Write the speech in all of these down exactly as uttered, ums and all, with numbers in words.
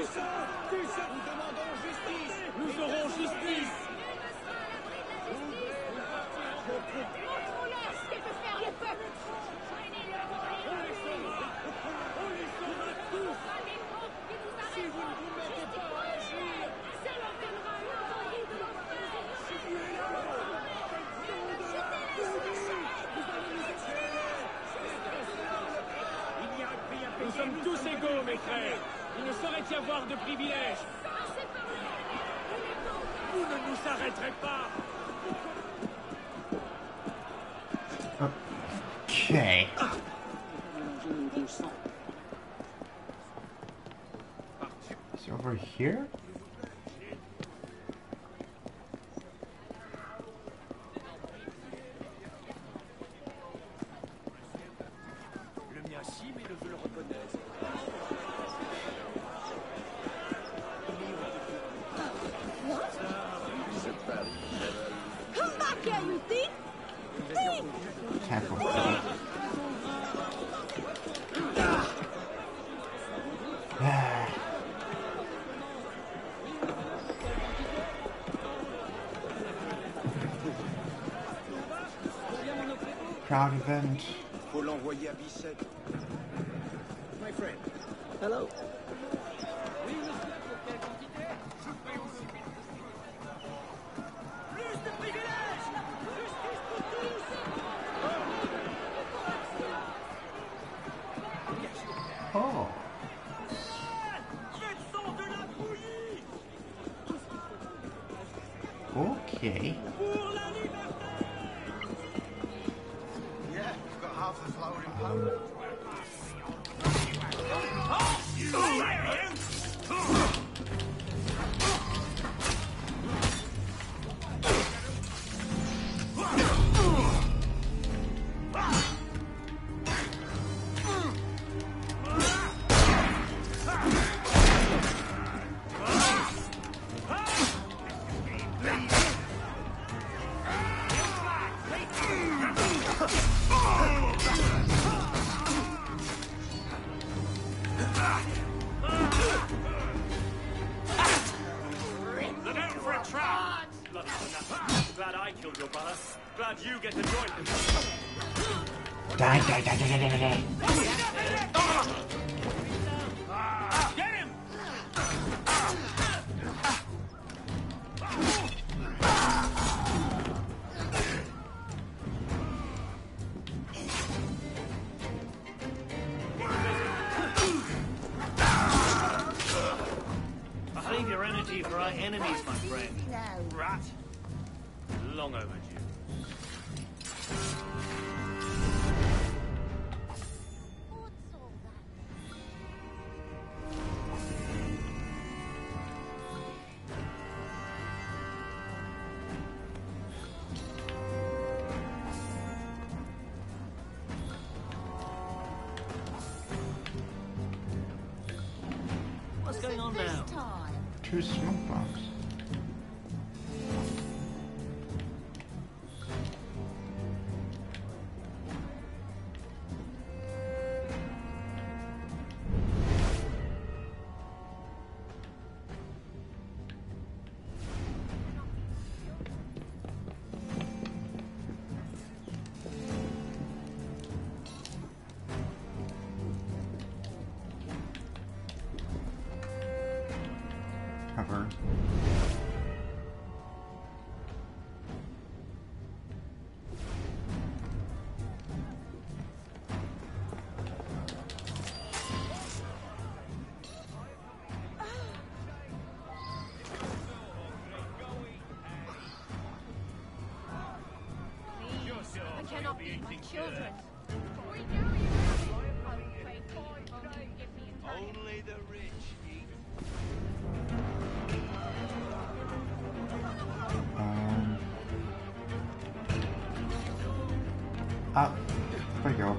Nous aurons justice. Montrons-leur ce que peut faire le peuple. On les sauvera. On les sauvera tous. Si vous ne vous mettez pas à agir, Ça leur donnera une envie de l'enfer. nous sommes tous égaux, mes frères. Il ne saurait y avoir de privilèges. Vous ne nous arrêterez pas. Okay. Is he over here? Le mien si, mais le veut le reconnaître. Come back here, you thief! Thief! Tackle. Ah. Crowd event. Faut l'envoyer à Bicêtre. My friend. Hello. Plus de privilèges. Justice pour tous. Oh. Faites de la bouillie. Okay. Pour la liberté. Yeah, we've got half the flour in Poland. Look out for a trap! Bloody enough. Glad I killed your brother. Glad you get to join him. Die, die, die, die, die, die, die. Get him! Save your energy for our enemies, my friend. Rat. Long overdue. What's going on now? Two smoke bombs. Cover. I cannot beat my children. Only the rich eat. Um. Ah, there we go.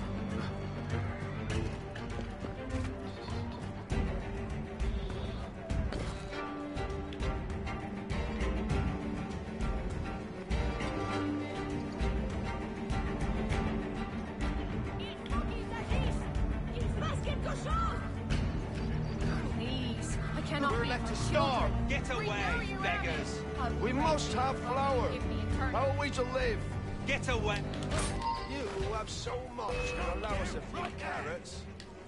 Please, I cannot We're be left my to starve. children. Get We away, know you're beggars. out. We must have flour. Give me eternity. How are we to live? Get away. You who have so much can allow us a few carrots.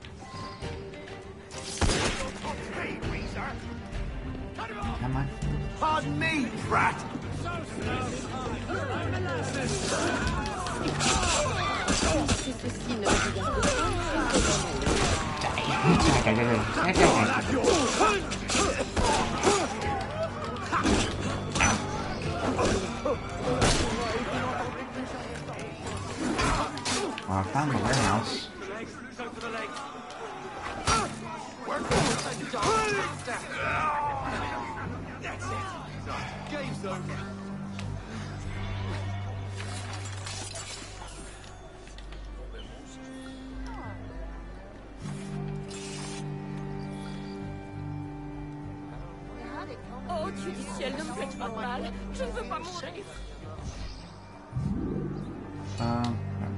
Come on. Pardon me, brat. Si ceci ne regarde Well, I found the warehouse. Game's over. Oh Dieu du ciel, ne me faites pas de mal. Je ne veux pas mourir. Um.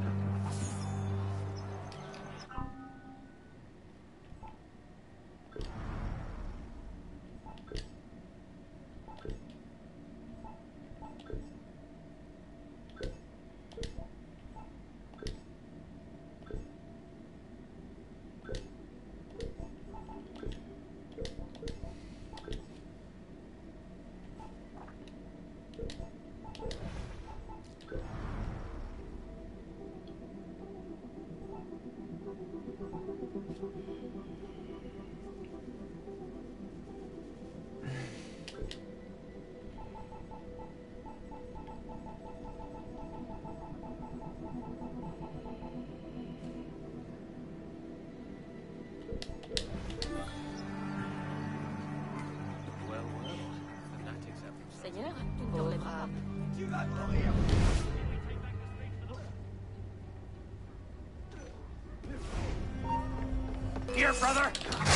Seigneur, tu ne te relèveras pas. Tu vas mourir. Here, brother.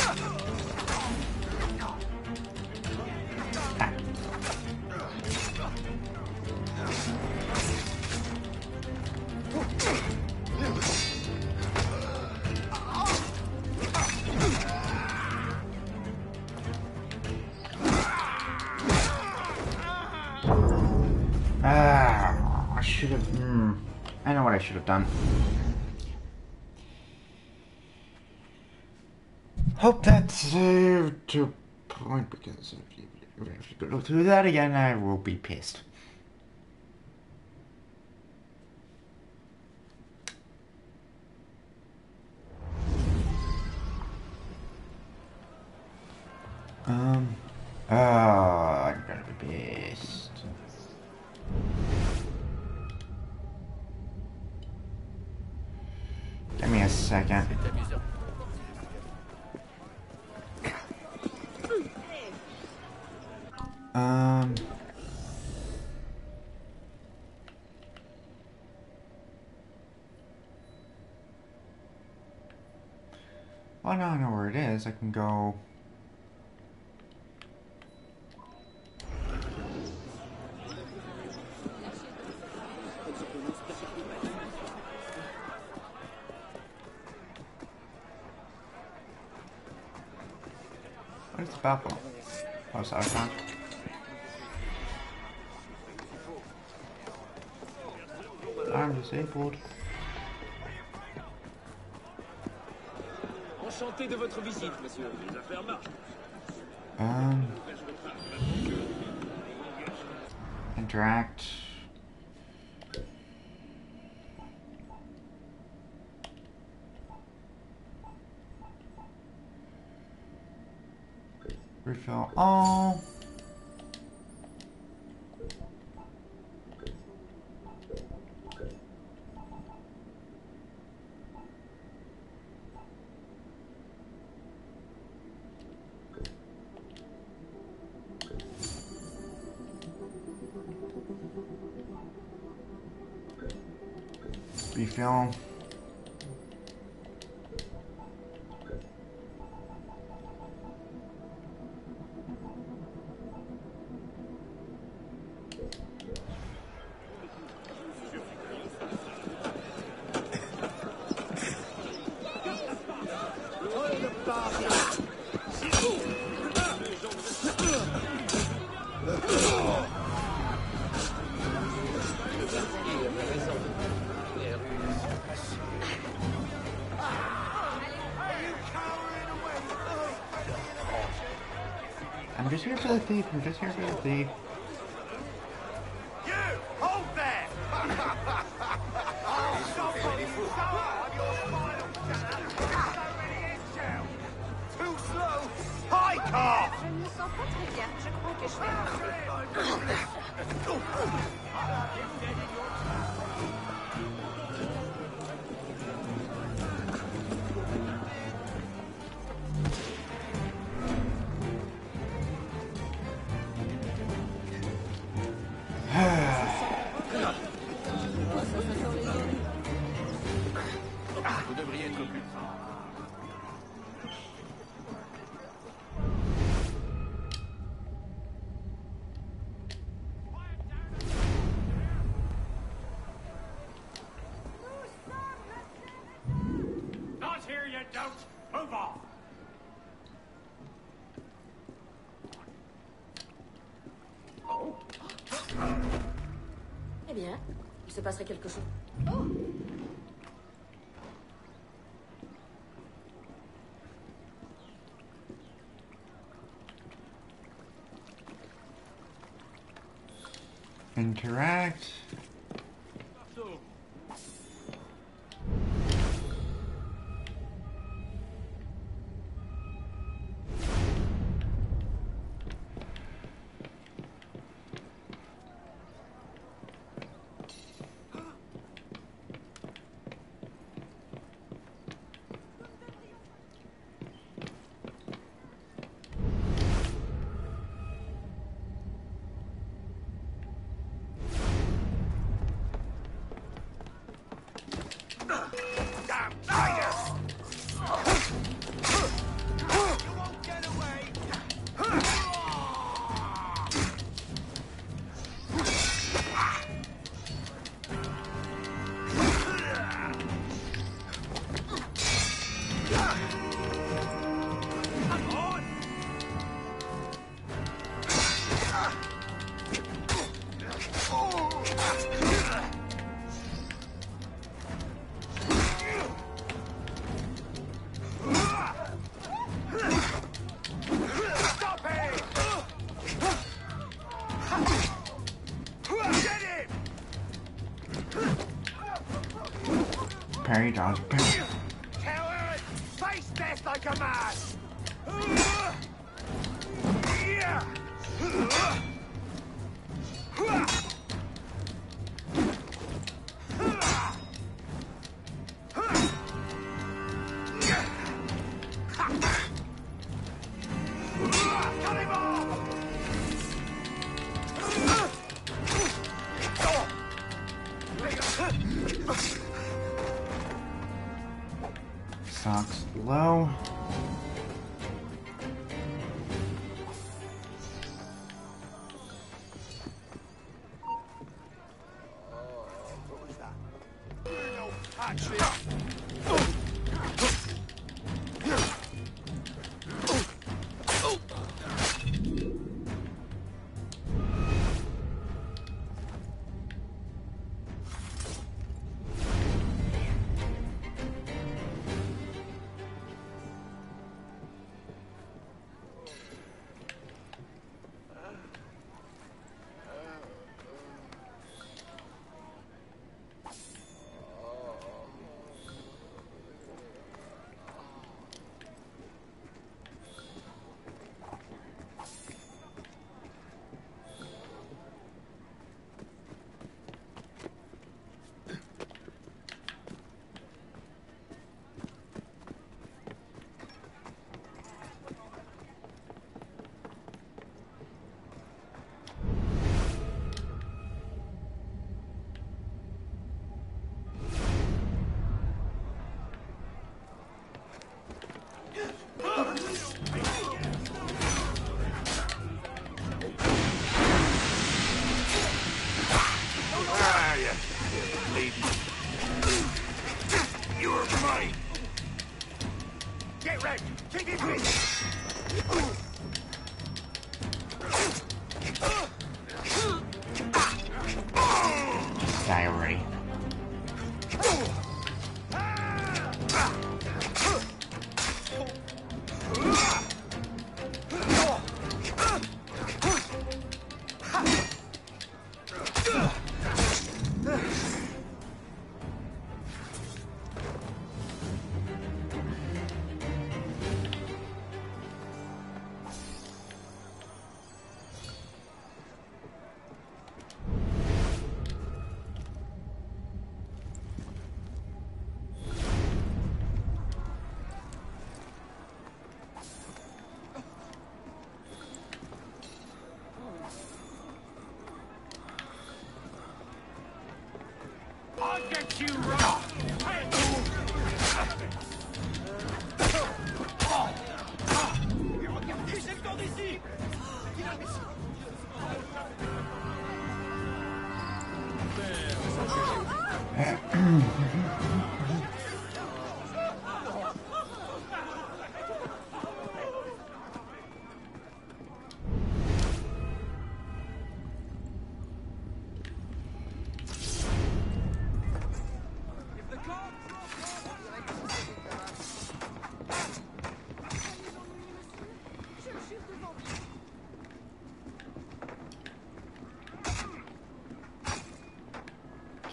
Ah, I should have. Mm, I know what I should have done. Hope that's saved to a point, because if you, if you go through that again, I will be pissed. Um. Oh, I'm gonna be pissed. Give me a second. Um. Well, now I know where it is. I can go. What is the battle? Oh, it's icon. I'm disabled. Enchanté de votre visite, monsieur. Les affaires marchent. Um. Interact. Refill all. Refill. I'm just here for the thief. I'm just here for the thief. You! Hold there! Somebody so hard your spinal channel with so many eggshells! Too slow! High car! Je ne me sens pas très bien. Je crois que je vais rentrer. Vous devriez être plus. Not here, you don't. Move on. Eh bien, il se passerait quelque chose. Interact. Damn tigers! You won't get away! Come on! Stop it! Get him! Parry, dodge, parry. Coward! Face death like a man! Yeah! Cut him off! Socks low. What was that? No, Patrick! Ah, you bleeding. You're mine. Get ready. Keep it busy. Die already.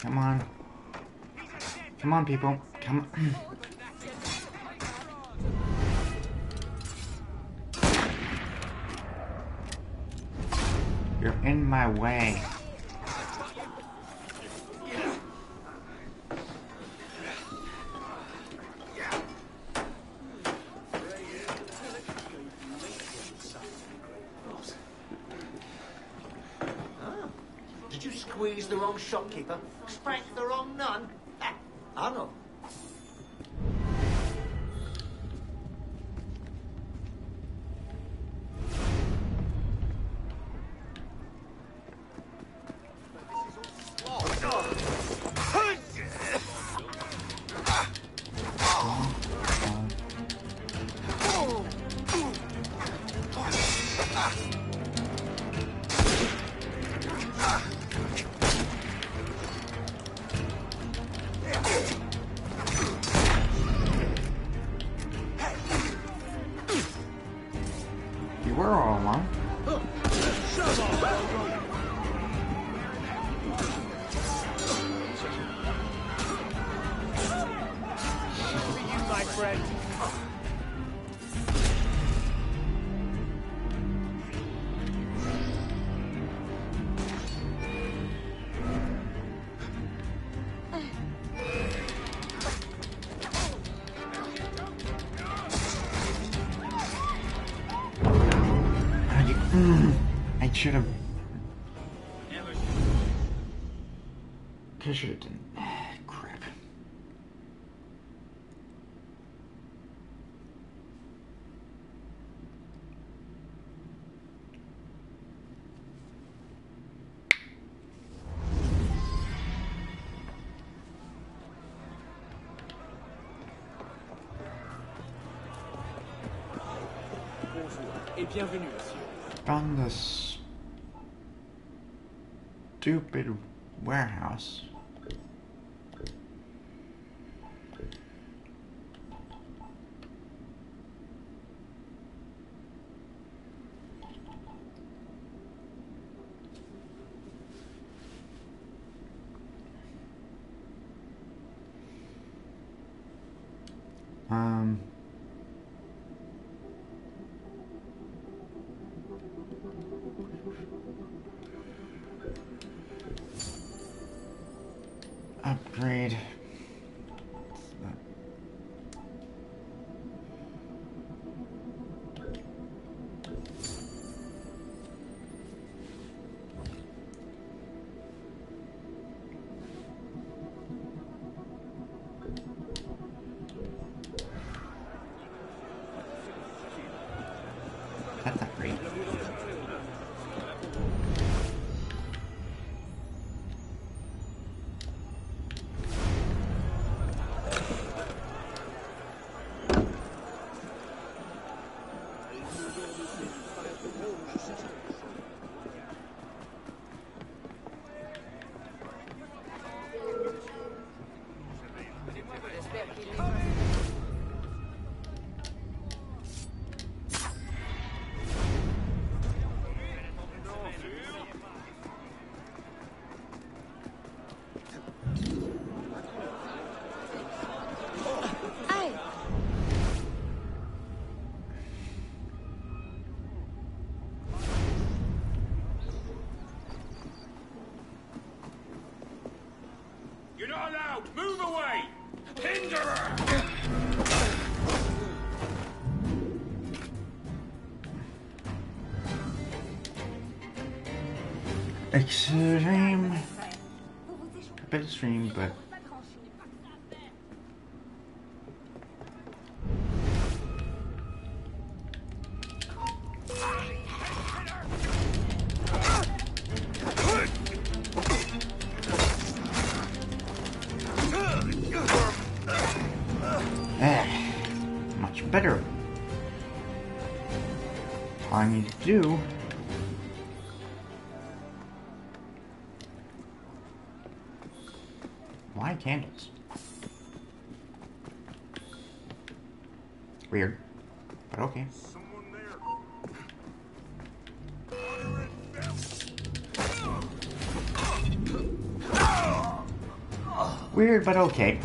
Come on. Come on, people. Come on. You're in my way. Did you squeeze the wrong shopkeeper? Spank the wrong nun? Ah, I know. You were all along. You, my friend. I should have. I should have done. Crap. Et bienvenue, monsieur. From the stupid warehouse. Um. Upgrade. That's not great. You're not allowed! Move away! Hinderer! Extreme. A bit extreme, but. Eh, much better. All I need to do. Why candles? Weird, but okay. Weird, but okay.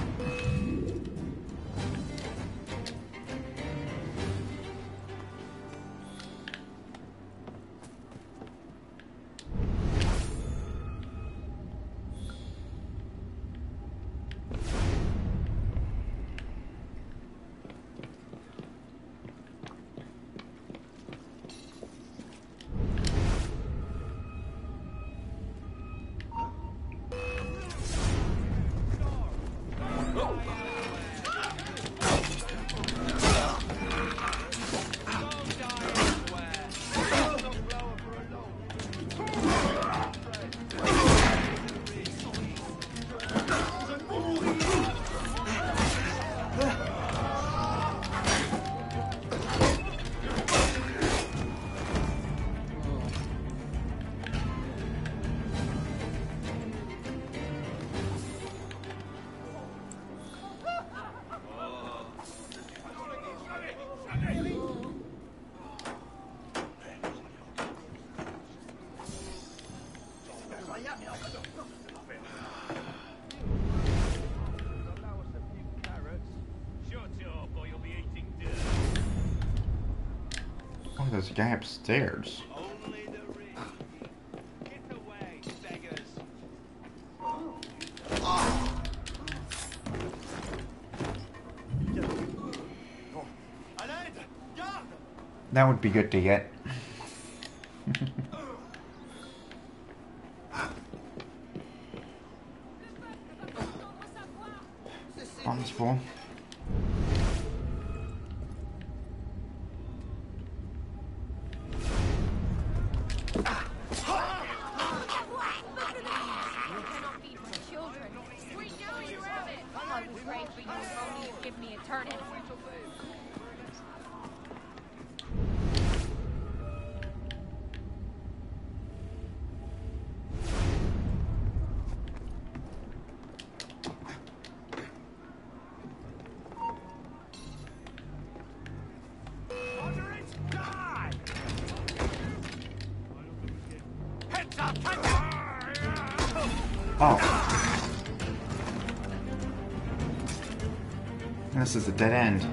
Oh, there's a guy upstairs. Only the rich. Get away, beggars. That would be good to get. Bomb's full. Oh. This is a dead end.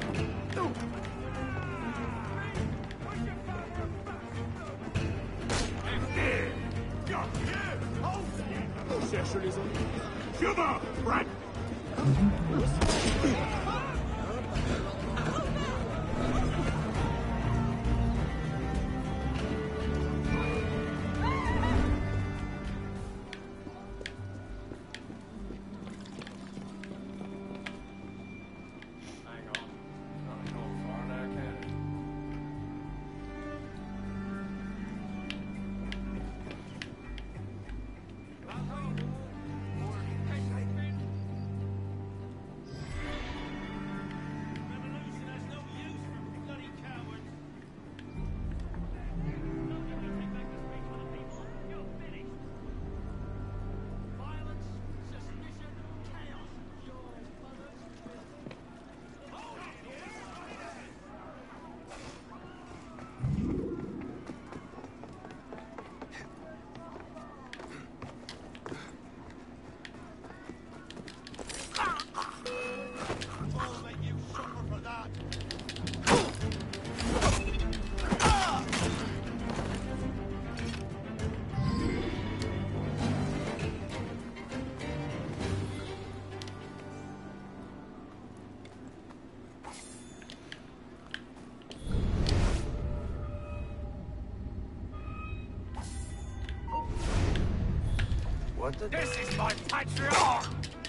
What the? This is my patriarch!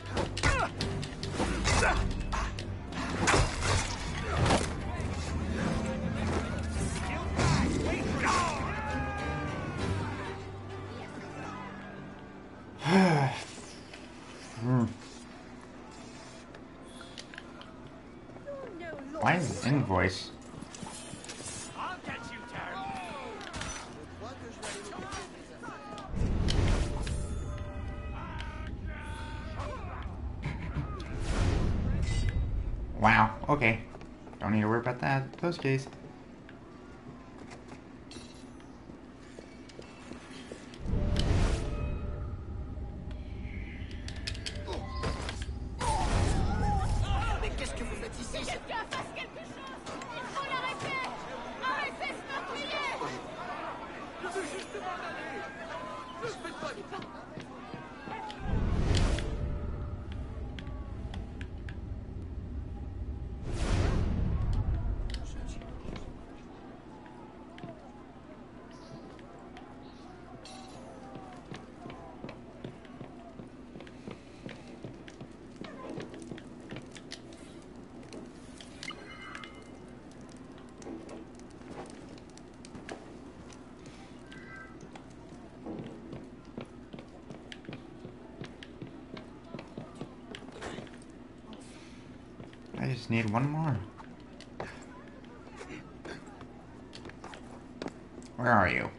Why is this invoice? I'll get you, Terry! Wow, okay. Don't need to worry about that. Those guys. just need one more. Where are you?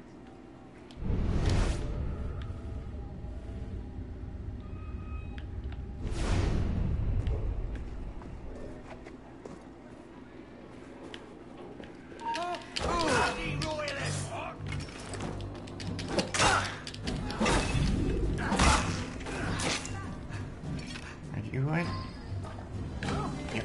Are you it? Yep.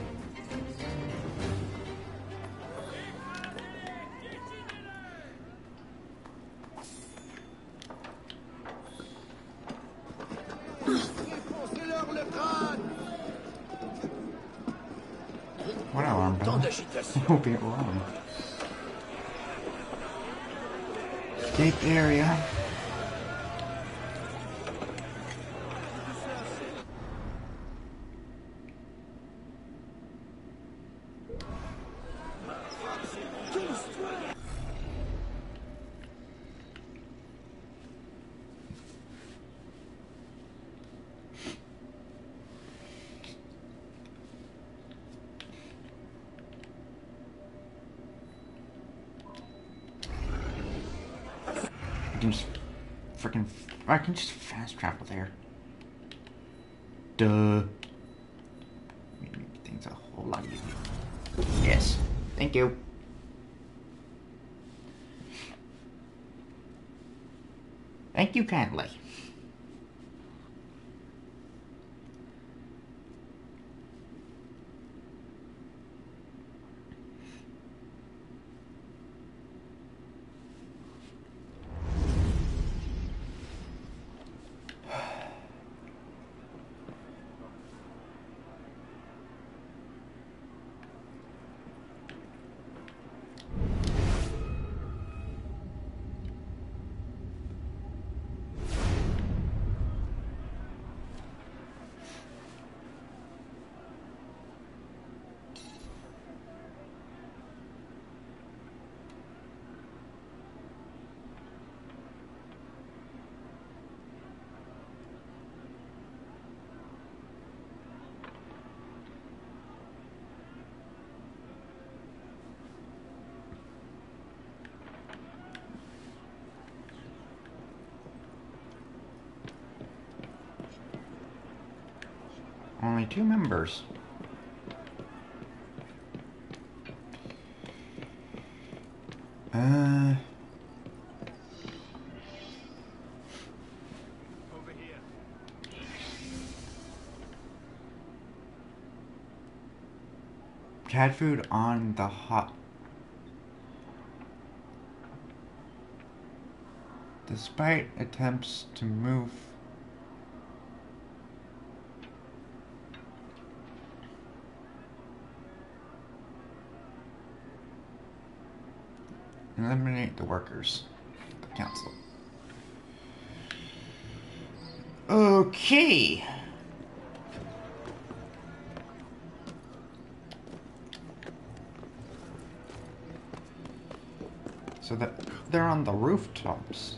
What alarm bell? Hope it wrong. Escape area. I can just freaking. I can just fast travel there. Duh. Make things a whole lot easier. Yes. Thank you. Thank you kindly. Only two members. Uh. Over here. Cat food on the hot. Despite attempts to move. Eliminate the workers. The council. Okay. So that they're on the rooftops.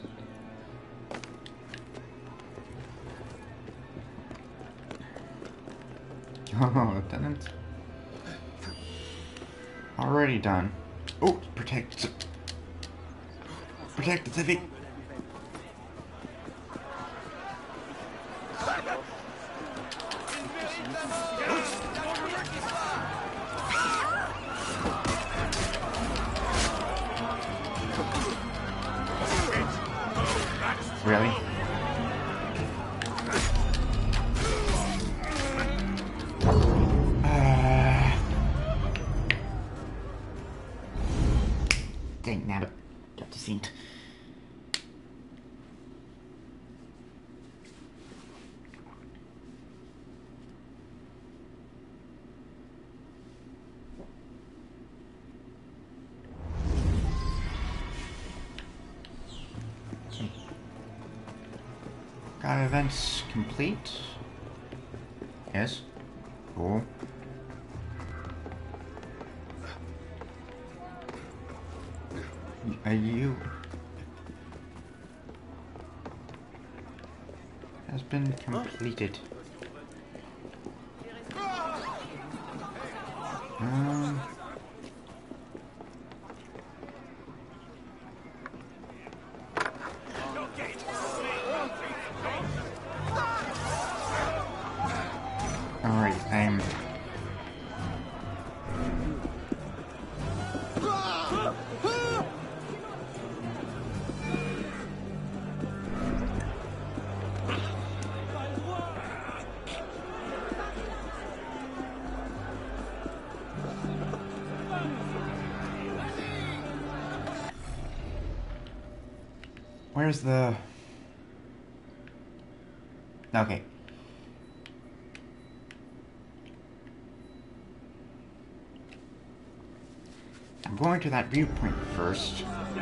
Oh, Lieutenant. Already done. Oh, protect. Protect the civic. Really? Uh, dang, now got the seat. Got events complete. Yes. Cool. Are you... Has been completed. Um. Alright, I'm... Where's the... Okay. I'm going to that viewpoint first.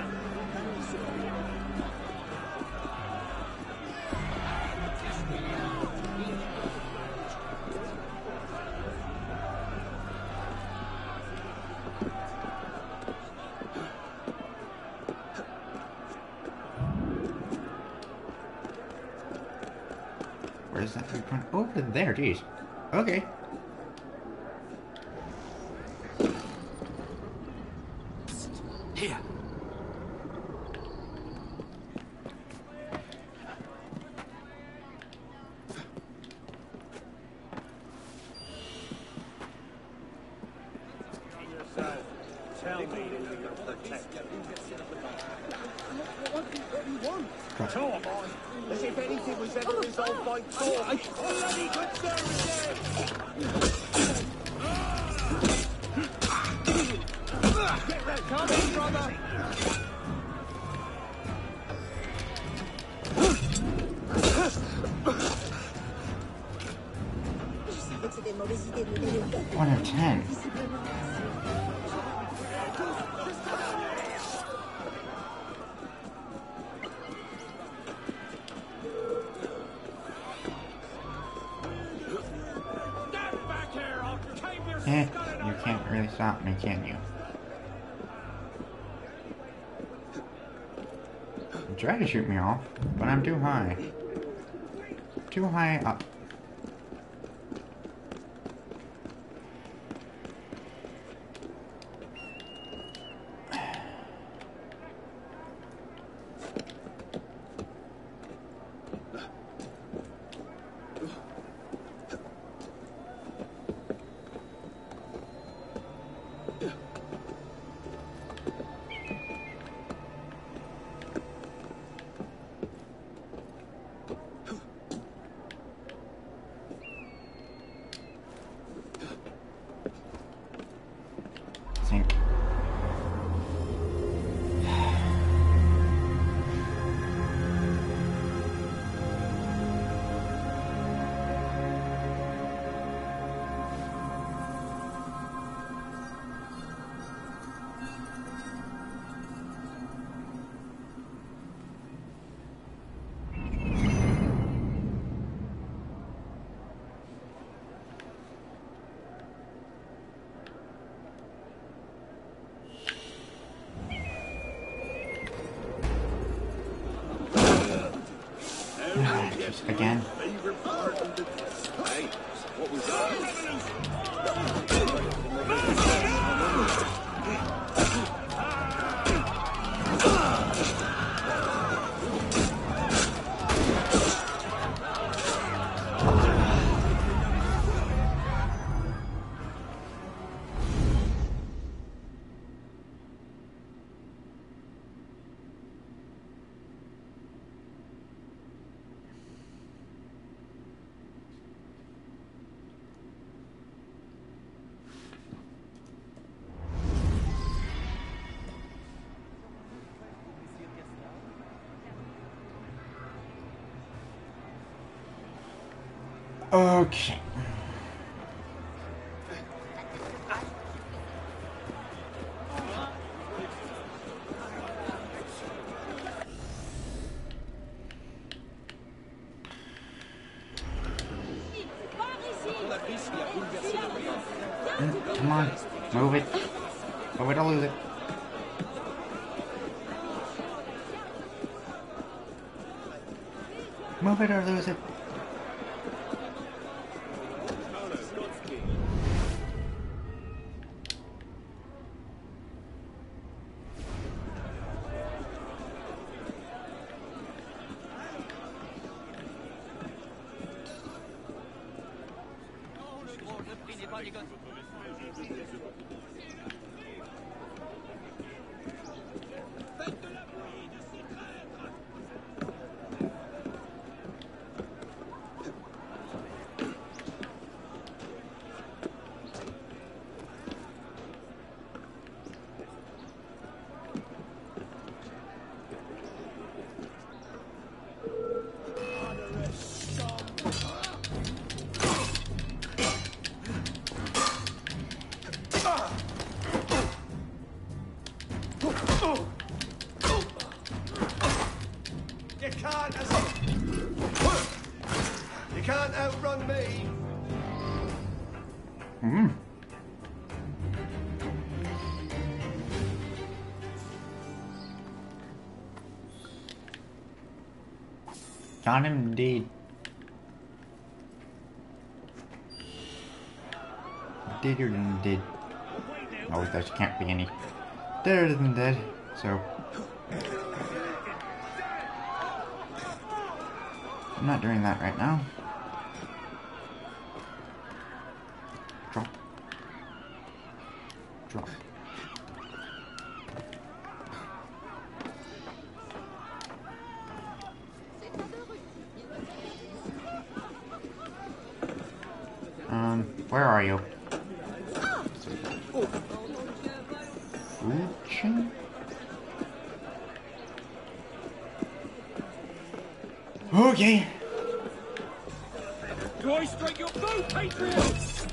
Where's that viewpoint? Over there, geez. Okay. Here. Tell me you're protected. Come on, as if anything was ever resolved by talk. Bloody good service. Get that, come on, brother. One of ten. Eh, you can't really stop me, can you? You try to shoot me off, but I'm too high. Too high up. Think. Just again. Hey, what was that? Okay. Mm, come on, move it. Move it or lose it. Move it or lose it. You can't, you can't outrun me. Hmm. Got him indeed. Did or didn't did. Oh, there can't be any. There than dead. So I'm not doing that right now. Drop. Drop. Um, where are you? Food? Okay. Do I strike your bow, patriots?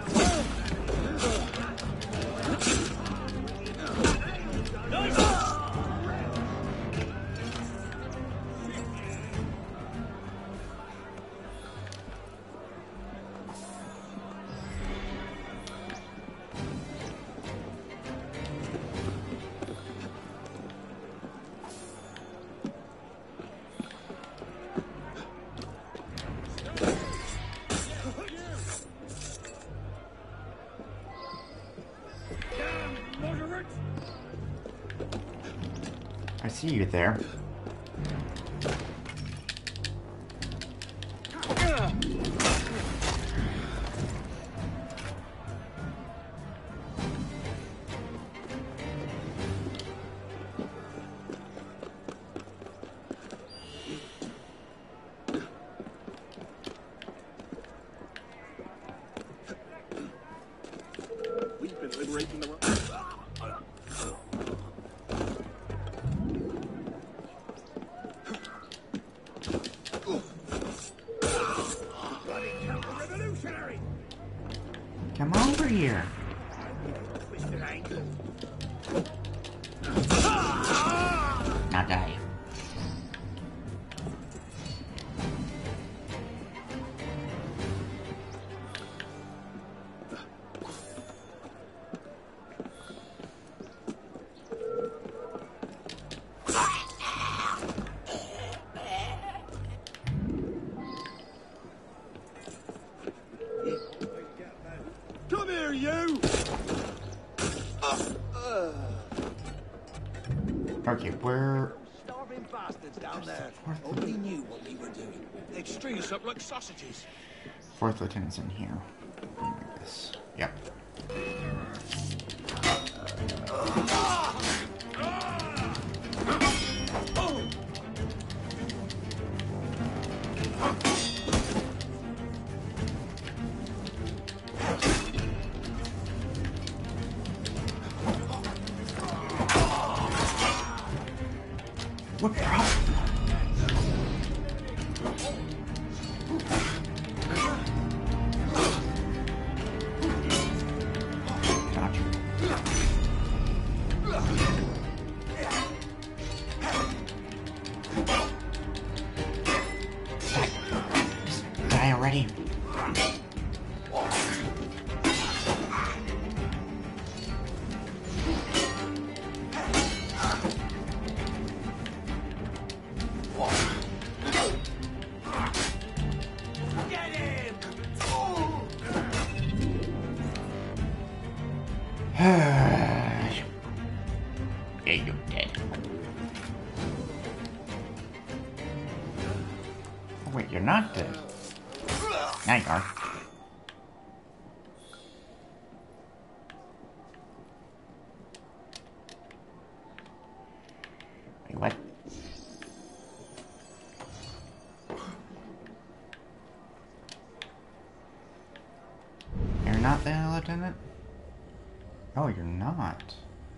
I see you there. We've been liberating the world. Come over here. Now die. Come here, you! Okay, where? Starving bastards down there. Only knew what we were doing. They'd string us up like sausages. Fourth lieutenant's in here. Like this. Yep. What problem? Gotcha. Die. Die already. Yeah, you're dead. Oh, wait, you're not dead. Now you are. Wait, what? You're not the lieutenant? Oh, you're not.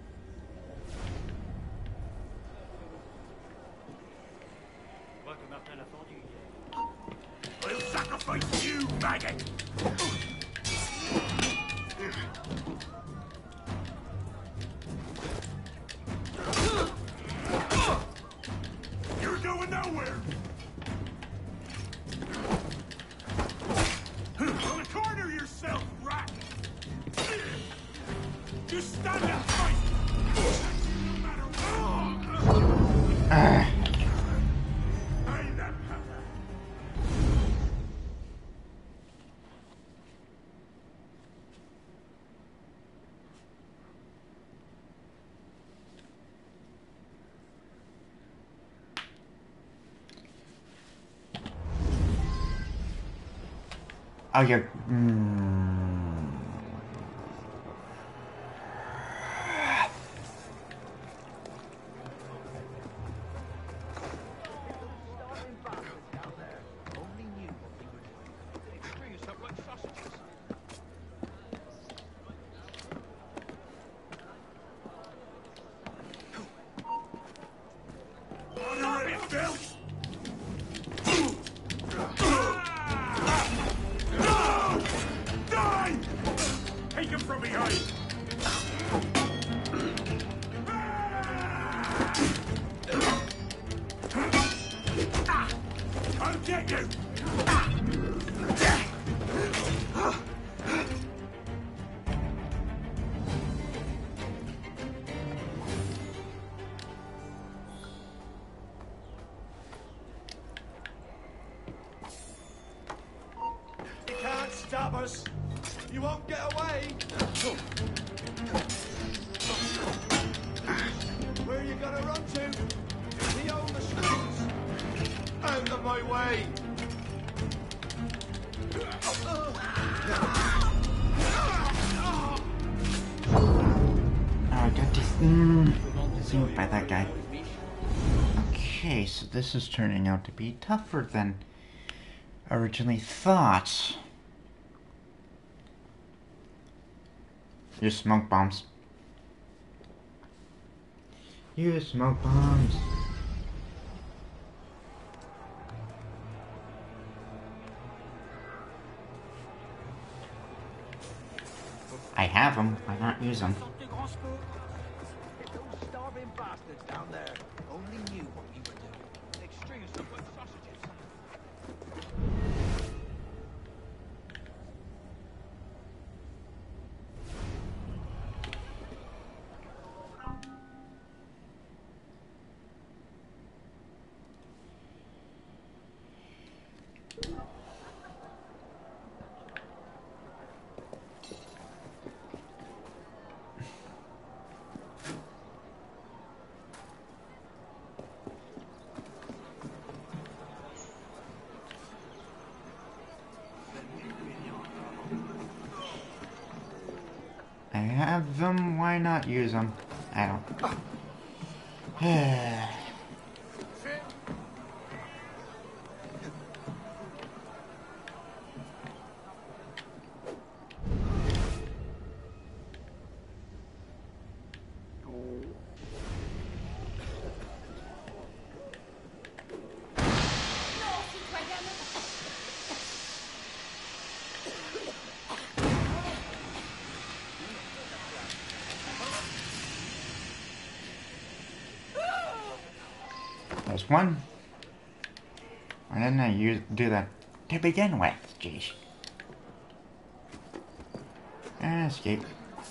I'll sacrifice you, maggot! Oh, you're... Mm. Stop us! You won't get away! Where are you gonna run to? The old the streets! Out of my way! Oh, I got this. Mm, seen by that guy. Okay, so this is turning out to be tougher than originally thought. Use smoke bombs. Use smoke bombs. I have them. Why not use them? Those starving bastards down there only knew what we were doing. They string us up like sausages. I have them. Why not use them? I don't. There's one. Why didn't I use, do that to begin with? Jeez. Ah, escape.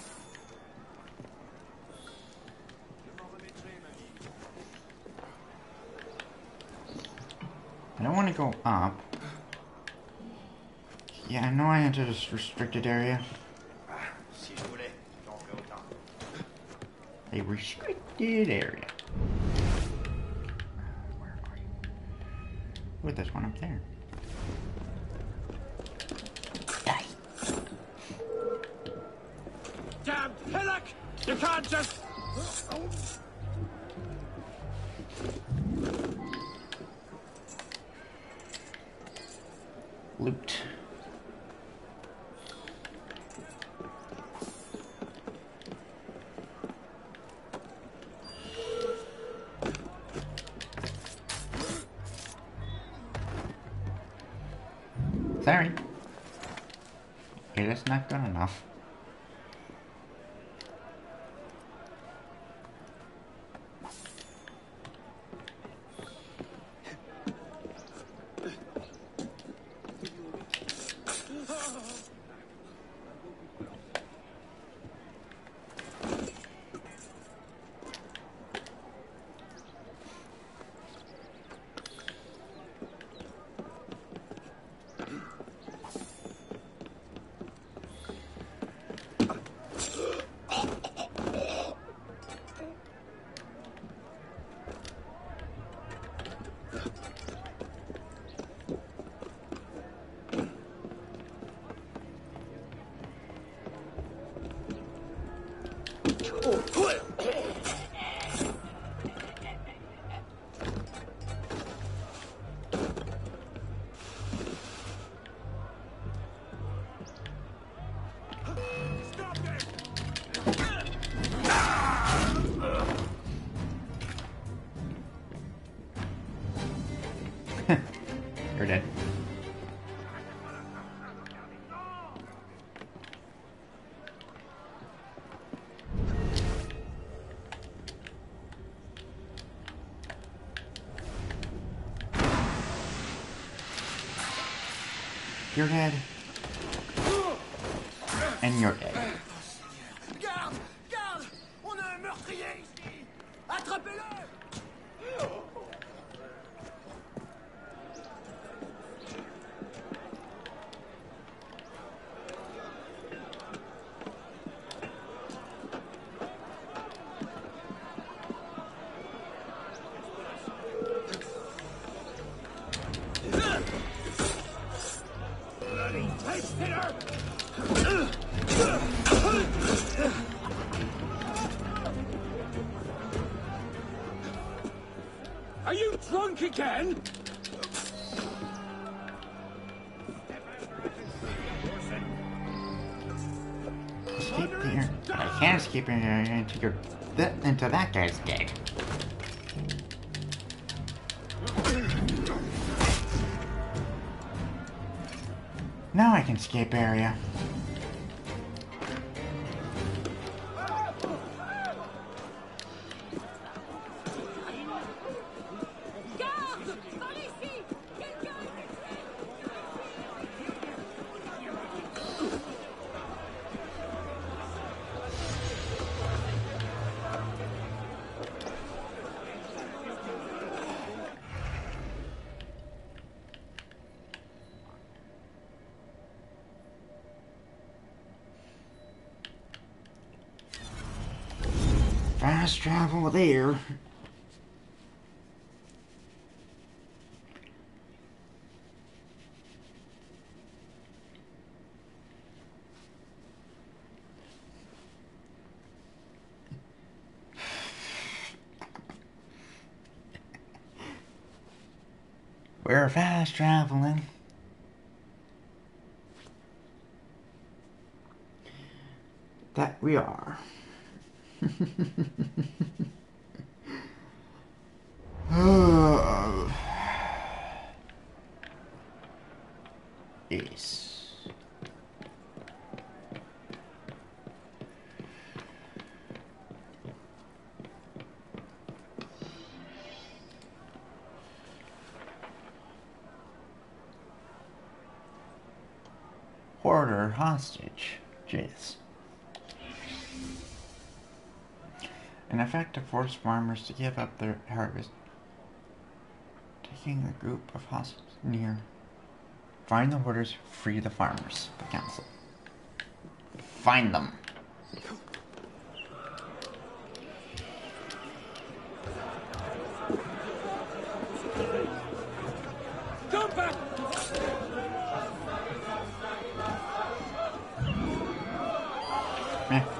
I don't want to go up. Yeah, I know I entered this restricted area. A restricted area. Where are you? Ooh, there's one up there. Die. Damn hillock! You can't just... Loot. Sorry. It is not good enough. you're dead. And you're dead. Garde! Garde! On a un meurtrier ici! Attrapez-le! Are you drunk again? Escape here. I can't escape into your th into that guy's gate. Now I can escape area. Fast travel there. We're fast traveling. That we are. Oh. Yes. Hoarder hostage. Jeez. In effect to force farmers to give up their harvest. Taking a group of hostages near. Find the hoarders, free the farmers. The council. Find them. Come back! Eh.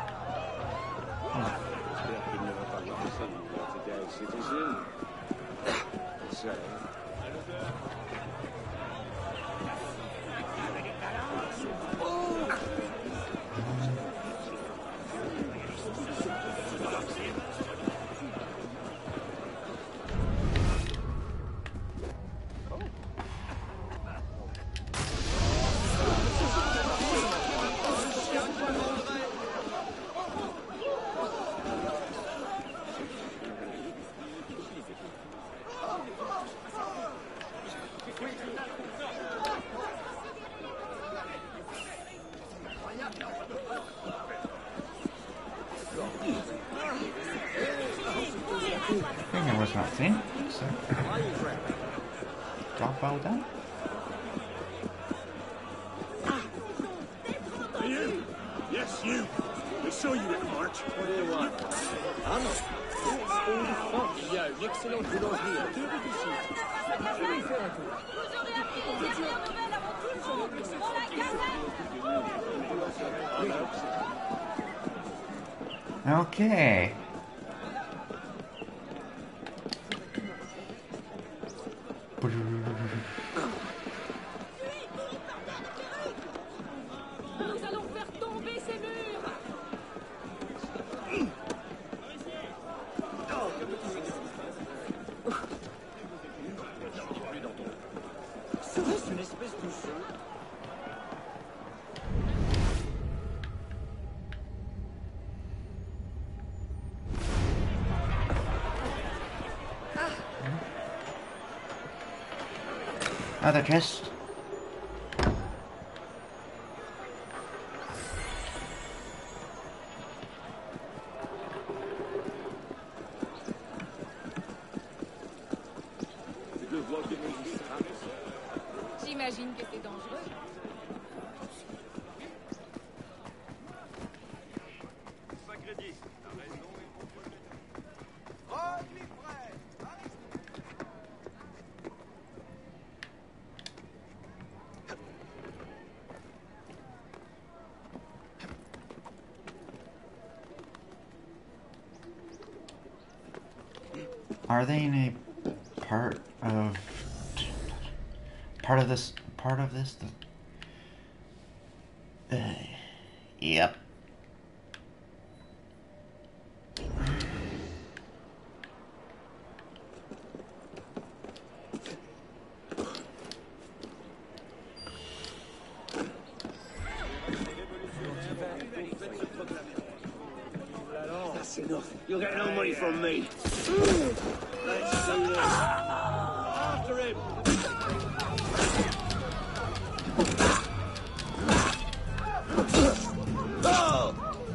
I think I was not seen, so job well done. You? Yes, you. We saw you at March. What do you want? I'm Il y a une excellente boulangerie à deux rues d'ici. Je vais y faire un tour. Vous aurez appris les dernières nouvelles avant tout le monde. Sur la gazette. Okay. Nous allons faire tomber ces murs. Serait-ce une espèce de jeu? Another chest. J'imagine que c'est dangereux. Are they in a part of part of this part of this? Uh, yep. That's enough. You'll get no money from me. Let's see this. After him. Oh!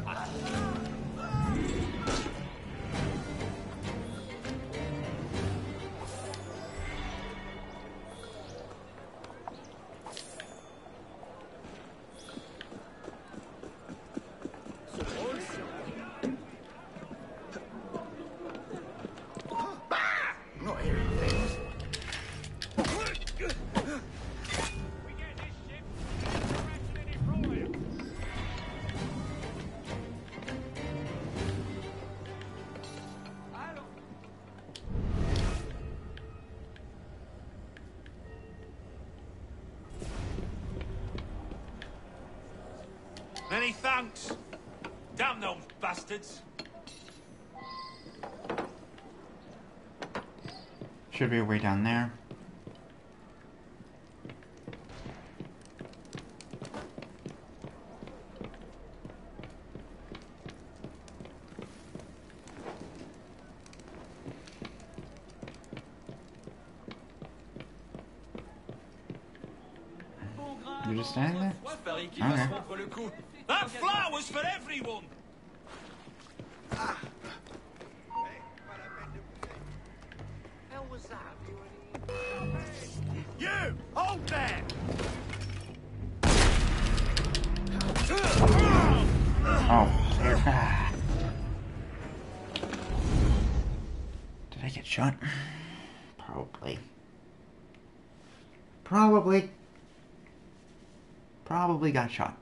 Not hearing things. Many thanks. Damn those bastards. Should be a way down there. You're just standing there? Okay. That flower's for everyone. hell was that? You! Hold there! Oh, there. Ah. Did I get shot? Probably. Probably. Probably got shot.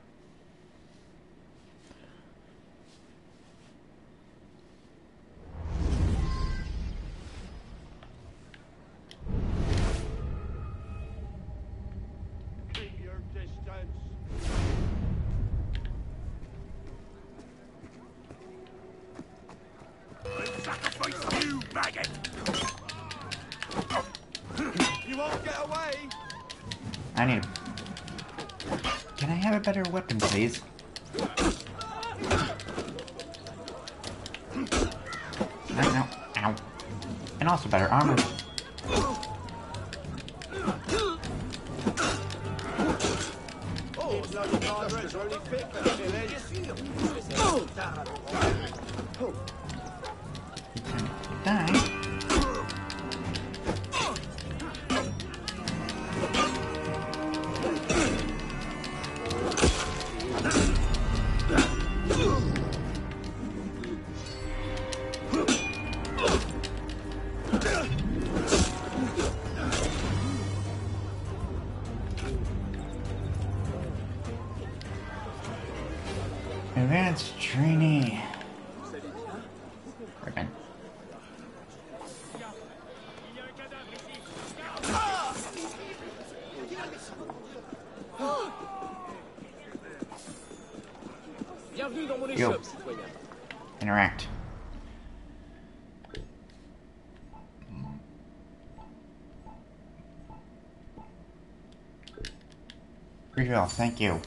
Keep your distance. I sacrifice you, maggot! You won't get away! I need. Can I have a better weapon, please? No, no. Ow. And also better armor. Oh, bloody cartridge only fit for the village. Oh! Die. Advanced trainee. Ribbon. Bienvenue dans mon Yo. échoppe, citoyen. Interact. Refill, thank you.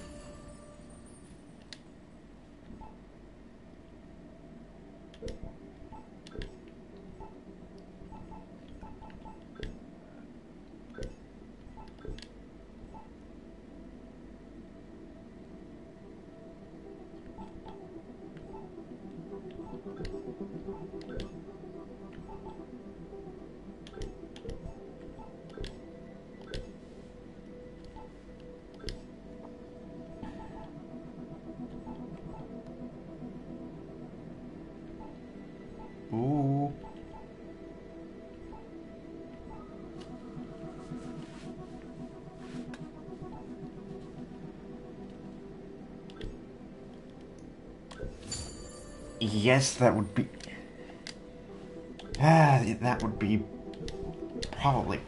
yes, that would be... Ah, that would be probably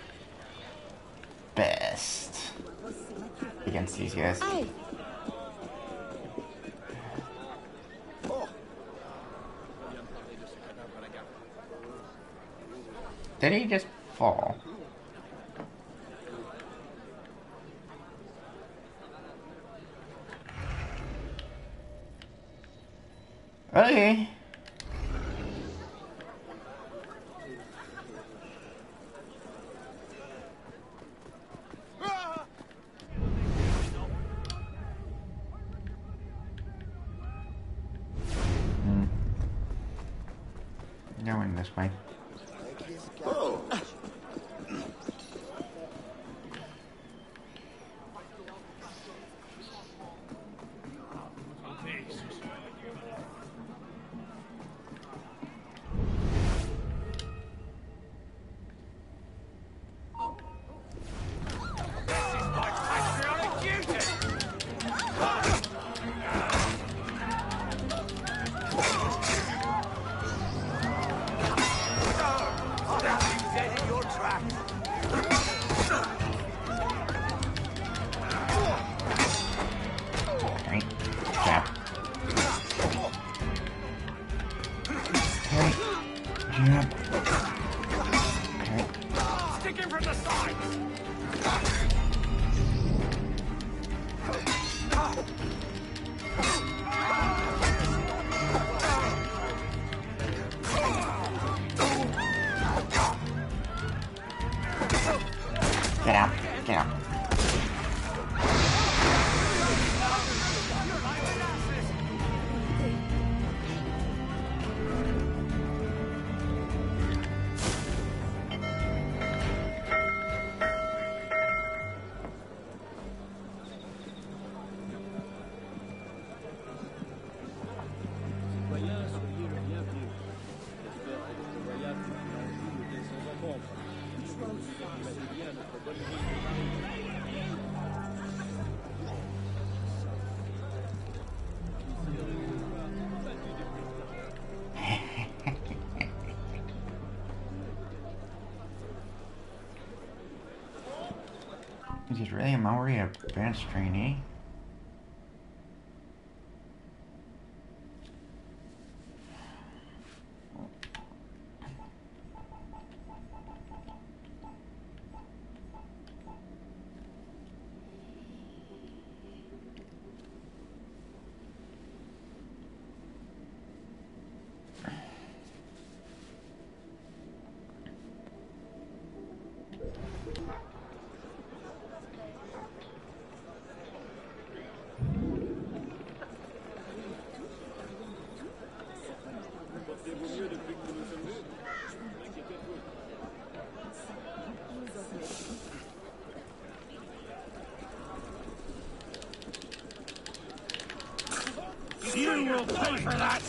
best against these guys. Hey. Did he just fall? Okay. Hmm. Going this way. Oh. Right. Jab. Okay. Jab. Okay. Stick him from the side! Get out. Get out. He's really a Maori advanced trainee. You will pay for that!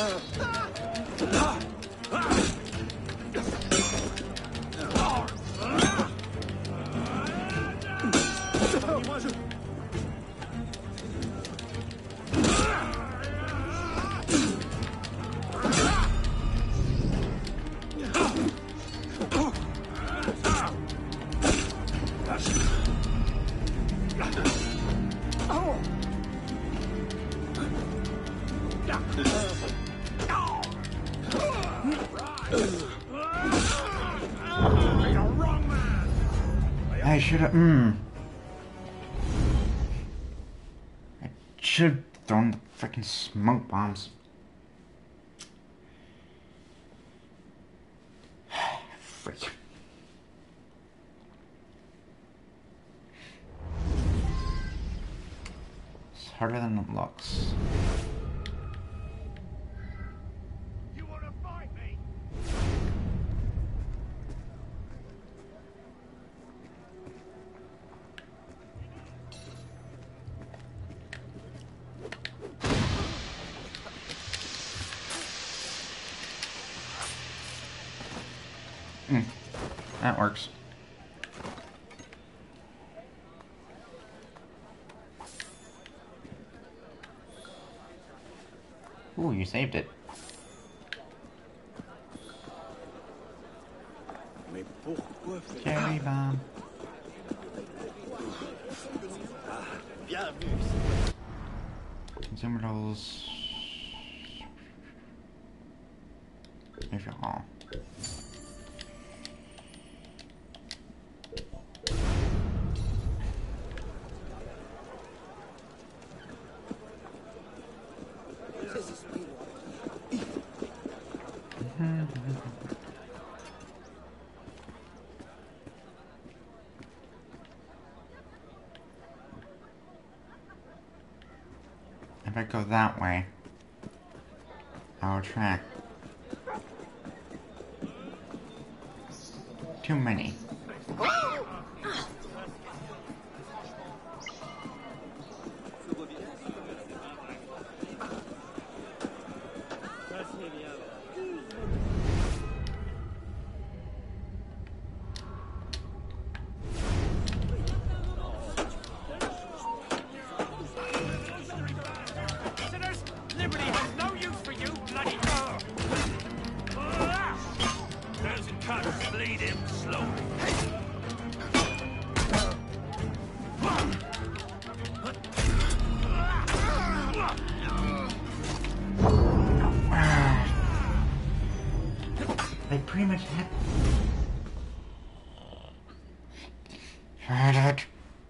I should have. Hmm. I should have thrown the freaking smoke bombs. Freak. It's harder than it looks. You wanna fight me? Hmm. That works. Ooh, you saved it. Cherry bomb. Consumables. If you're all. If I go that way, I'll attract too many. They pretty much had had it.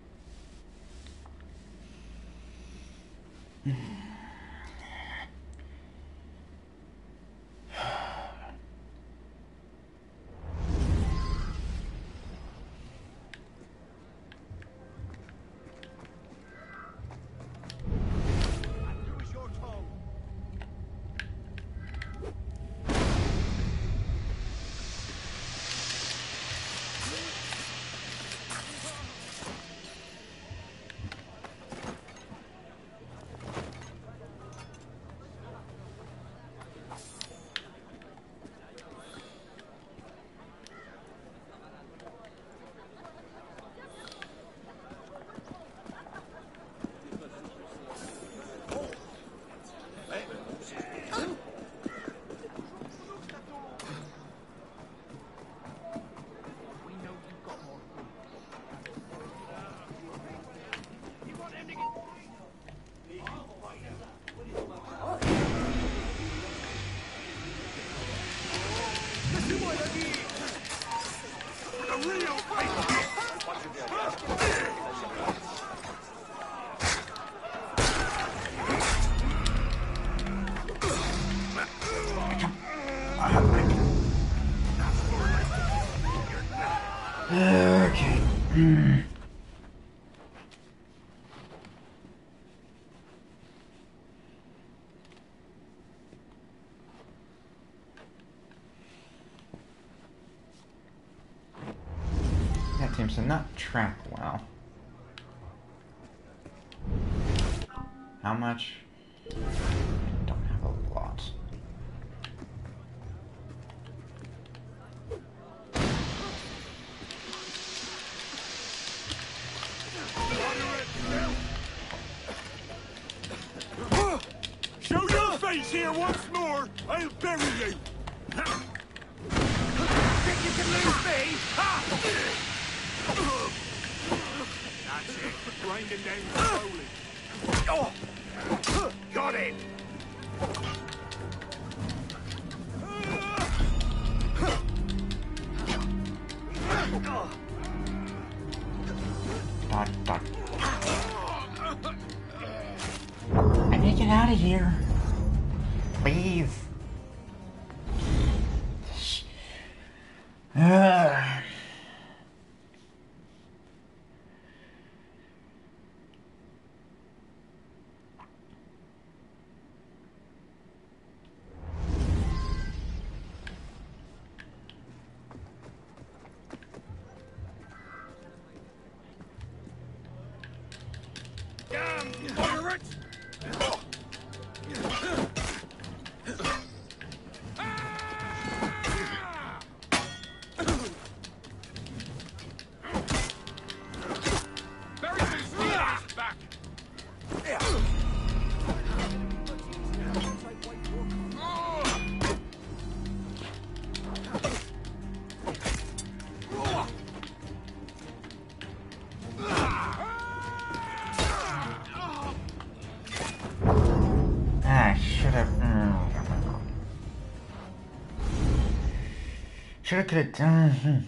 Okay. Mm. That seems to not track well. How much? I don't have a lot. Show your face here once more, I'll bury you! Think you can lose me? Ha! That's it. Grinding down slowly. Oh! Got it! Dot, dot. I need to get out of here. Please. Ugh. Damn pirate! Should have, could have done. Hmm.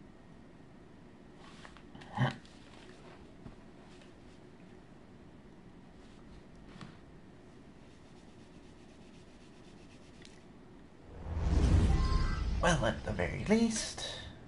Well, at the very least.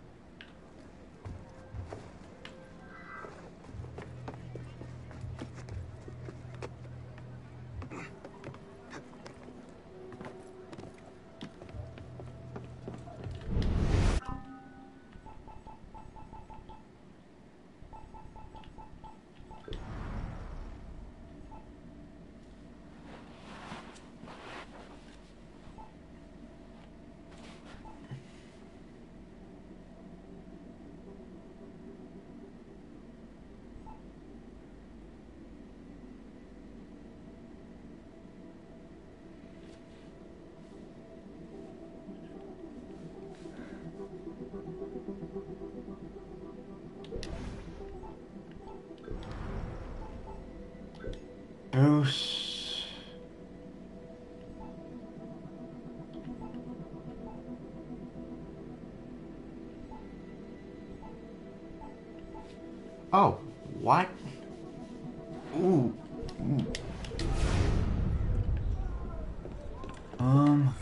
Bruce. Oh, what? Ooh. Ooh. Um.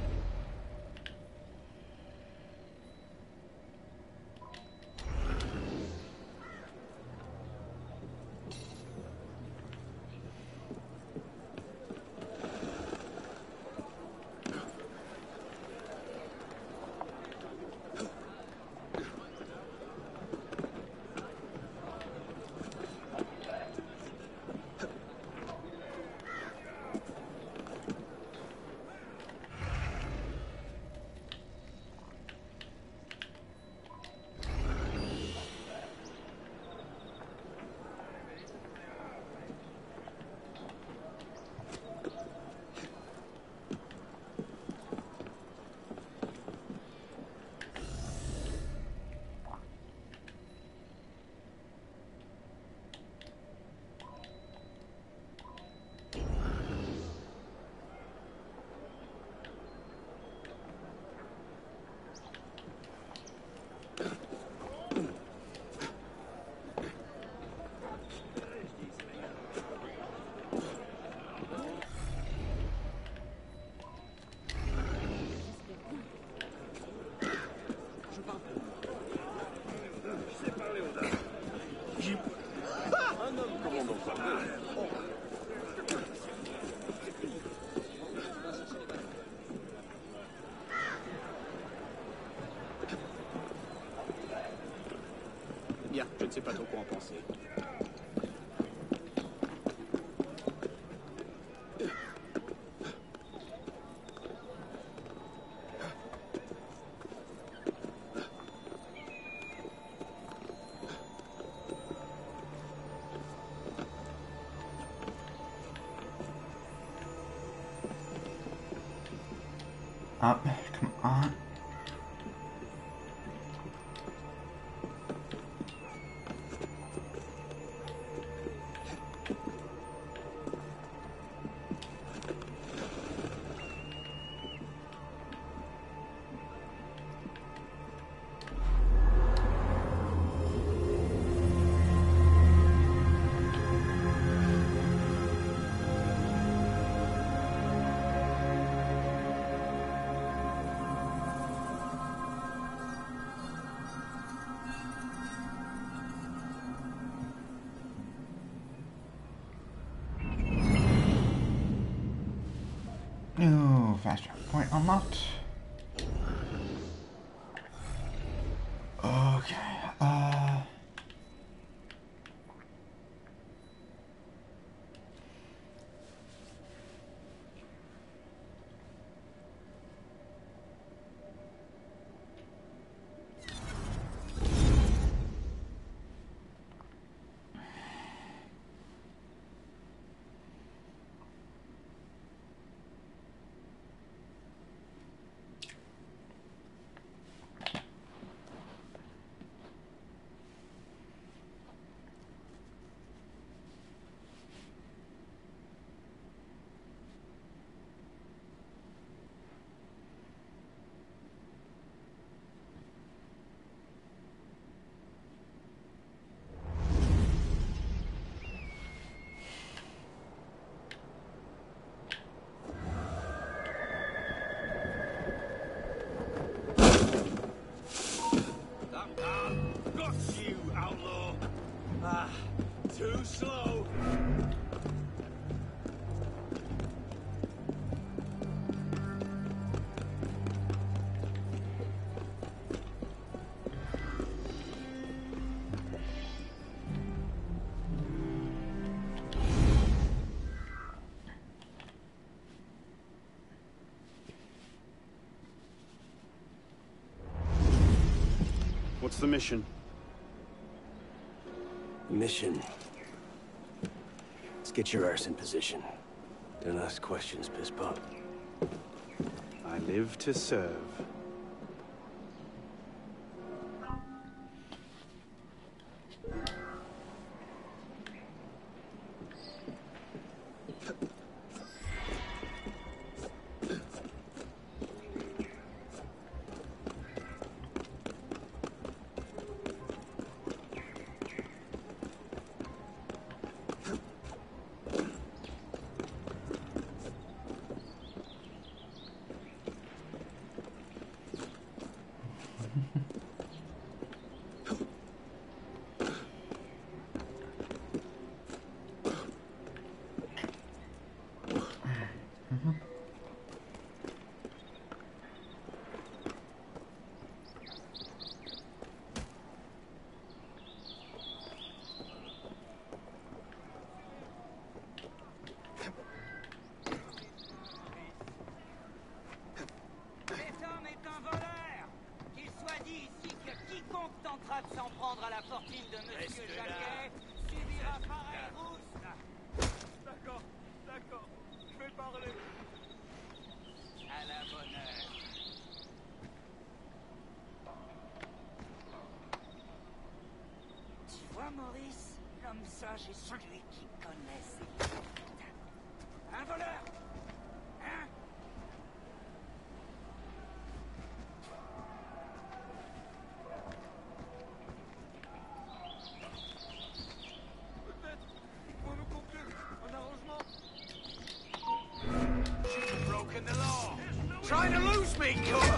Bien, je ne sais pas trop quoi en penser. Up, come on. New fast travel point unlocked. Okay, uh... Ah, too slow. What's the mission? Mission. Let's get your arse in position. Don't ask questions, piss pop. I live to serve. De s'en prendre à la fortune de Monsieur Jacquet subira pareille rousse. D'accord, d'accord, je vais parler. À la bonne heure. Tu vois, Maurice, l'homme sage est celui qui connaît ses limites. Un voleur. Hein? Trying to lose me, killer!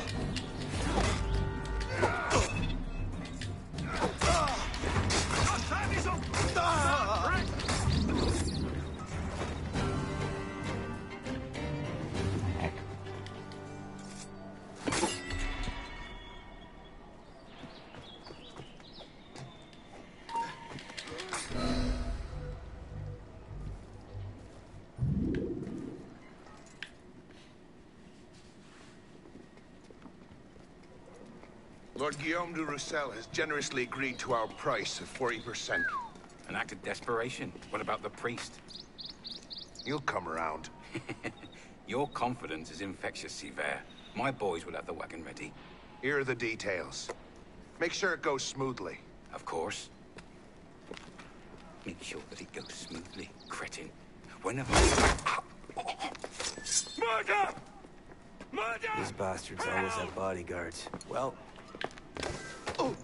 Lord Guillaume de Roussel has generously agreed to our price of forty percent. An act of desperation? What about the priest? He'll come around. Your confidence is infectious, Seaver. My boys will have the wagon ready. Here are the details. Make sure it goes smoothly. Of course. Make sure that it goes smoothly, cretin. Whenever... Murder! Murder! These bastards always have bodyguards. Well... Oh.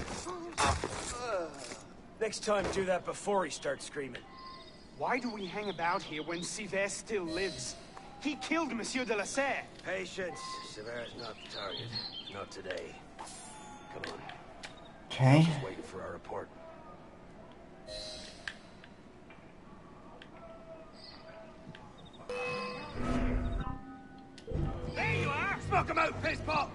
Next time, do that before he starts screaming. Why do we hang about here when Seaver still lives? He killed Monsieur de la Serre. Patience. Sever's not the target. Not today. Come on. Okay. I'm just waiting for our report. There you are! Smoke him out, piss pop!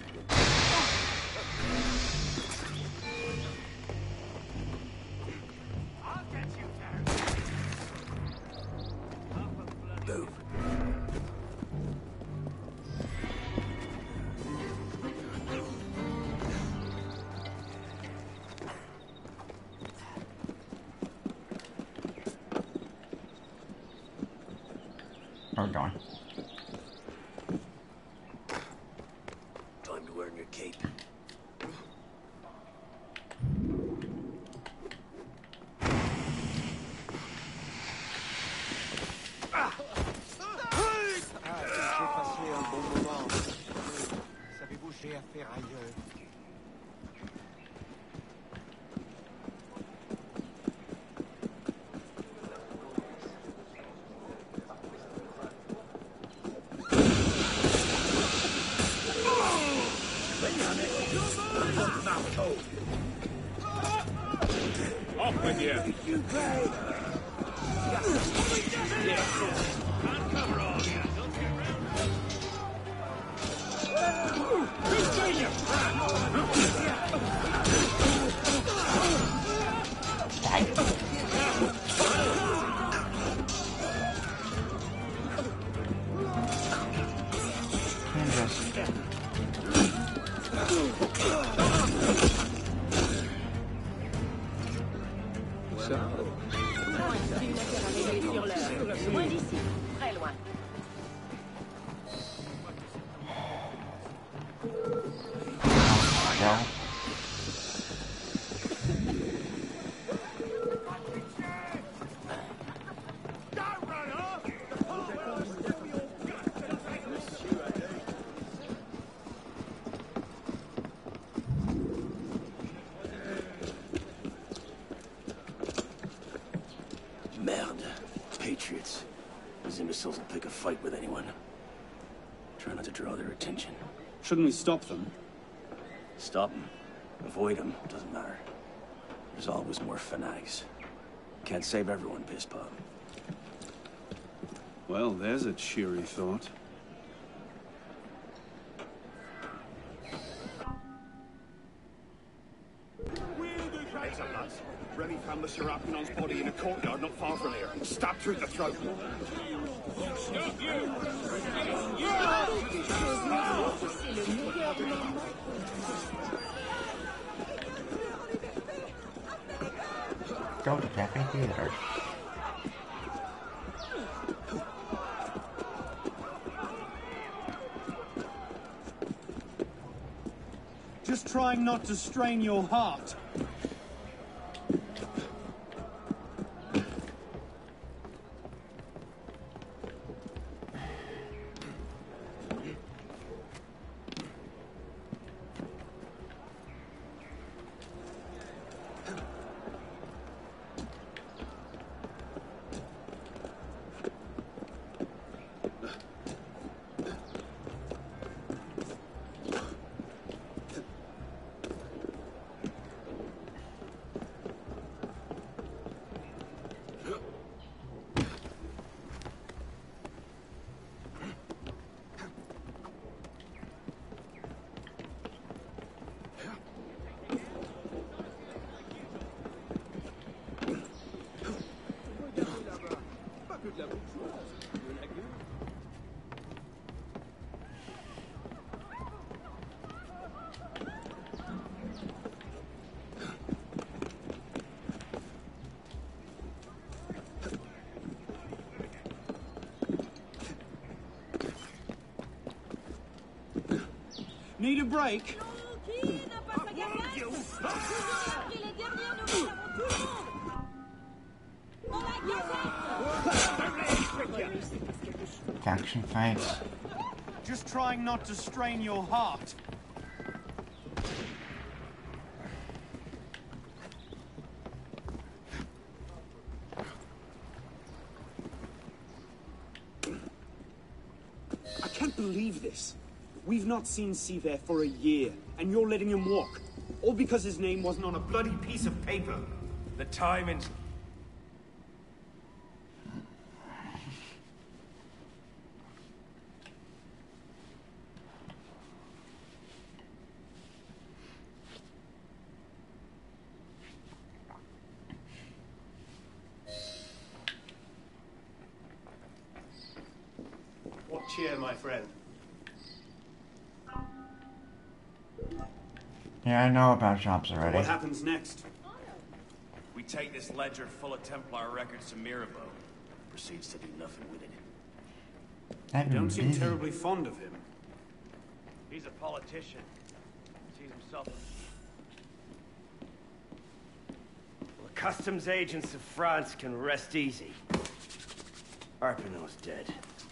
I'll get you there. Move. Where are we going? Time to earn your cape. Savez-vous, j'ai affaire ailleurs. With you. You pay. Yeah. Can't cover all you. Don't get Loin d'ici, très loin. No. Merde. Patriots. These imbeciles will pick a fight with anyone. Try not to draw their attention. Shouldn't we stop them? Stop them. Avoid them. Doesn't matter. There's always more fanatics. Can't save everyone, piss pop. Well, there's a cheery thought. Heads up, lads. Remy found the Serapimon's body in a courtyard not far from here. Stabbed through the throat. Stop you! Go to Cafe Theater. Just trying not to strain your heart. Need a break? Faction fights. Just trying not to strain your heart. I can't believe this. We've not seen Seaver for a year, and you're letting him walk. All because his name wasn't on a bloody piece of paper. The time and... What cheer, my friend? Yeah, I know about jobs already. What happens next? We take this ledger full of Templar records to Mirabeau. Proceeds to do nothing with it. I've You don't been seem busy. terribly fond of him. He's a politician. Sees himself. The customs agents of France can rest easy. Arpinot's dead.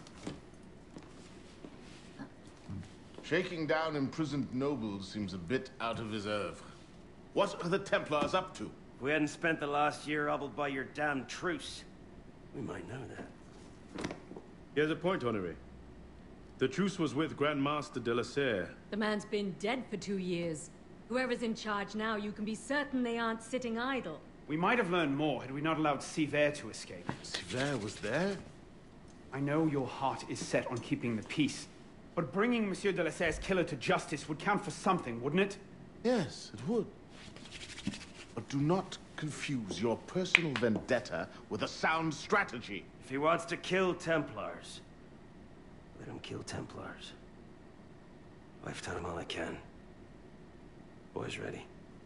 Shaking down imprisoned nobles seems a bit out of his oeuvre. What are the Templars up to? If we hadn't spent the last year hobbled by your damn truce, we might know that. Here's a point, Honoré. The truce was with Grand Master de la Serre. The man's been dead for two years. Whoever's in charge now, you can be certain they aren't sitting idle. We might have learned more had we not allowed Sever to escape. Sever was there? I know your heart is set on keeping the peace, but bringing Monsieur de la Serre's killer to justice would count for something, wouldn't it? Yes, it would. But do not confuse your personal vendetta with a sound strategy. If he wants to kill Templars, let him kill Templars. I've done all I can. Boys ready?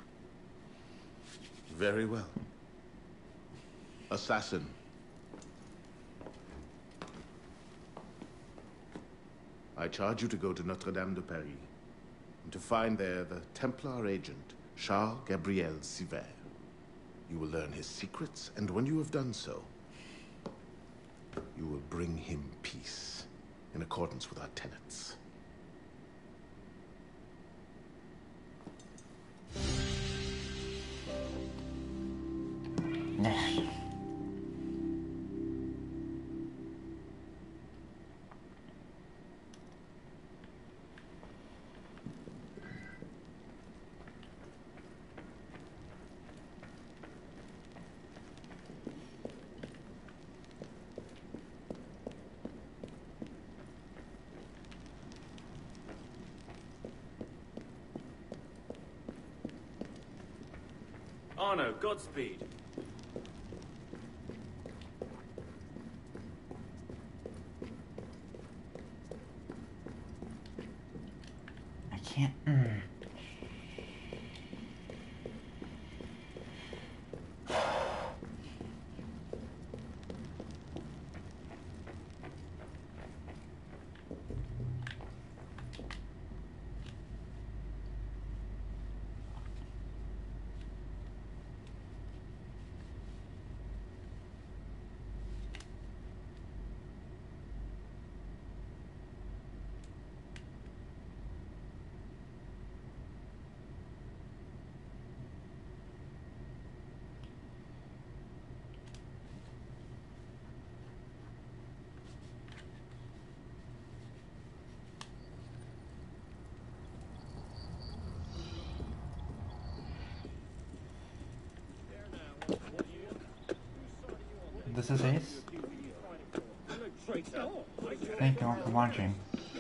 Very well. Assassin. I charge you to go to Notre-Dame de Paris and to find there the Templar agent, Charles Gabriel Sever. You will learn his secrets, and when you have done so, you will bring him peace in accordance with our tenets. Arno, Godspeed. I can't. Mm. This is Ace. Thank you all for watching.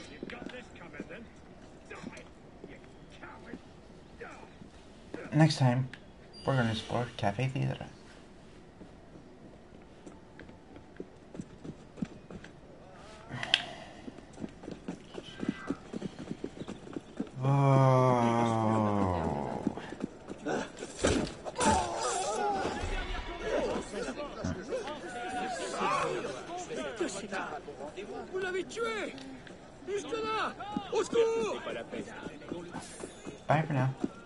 Next time, we're going to explore Cafe Theatre. Vous l'avez tué! Juste là! Au secours! Bye for now.